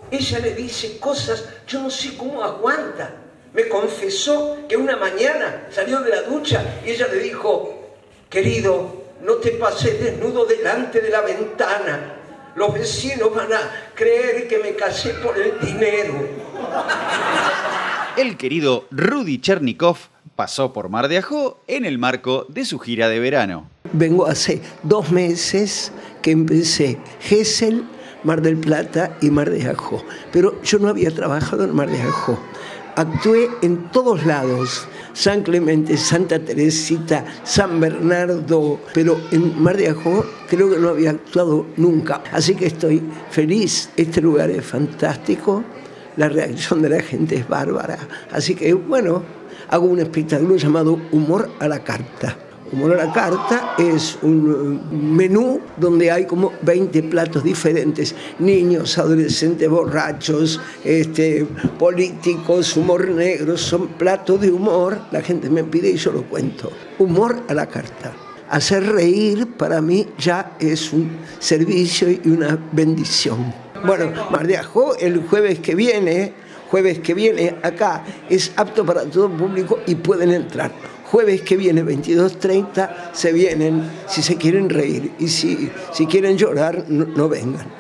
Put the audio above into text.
ella le dice cosas, yo no sé cómo aguanta. Me confesó que una mañana salió de la ducha y ella le dijo, querido, no te pases desnudo delante de la ventana. Los vecinos van a creer que me casé por el dinero. El querido Rudy Chernikov pasó por Mar de Ajó en el marco de su gira de verano. Vengo hace 2 meses que empecé Gesell, Mar del Plata y Mar de Ajó. Pero yo no había trabajado en Mar de Ajó. Actué en todos lados. San Clemente, Santa Teresita, San Bernardo, pero en Mar de Ajó creo que no había actuado nunca. Así que estoy feliz, este lugar es fantástico, la reacción de la gente es bárbara. Así que bueno, hago un espectáculo llamado Humor a la Carta. Humor a la Carta es un menú donde hay como 20 platos diferentes. Niños, adolescentes, borrachos, políticos, humor negro. Son platos de humor. La gente me pide y yo lo cuento. Humor a la Carta. Hacer reír para mí ya es un servicio y una bendición. Bueno, Mar de Ajó el jueves que viene acá es apto para todo público y pueden entrar. Jueves que viene, 22:30, se vienen si se quieren reír y si quieren llorar, no vengan.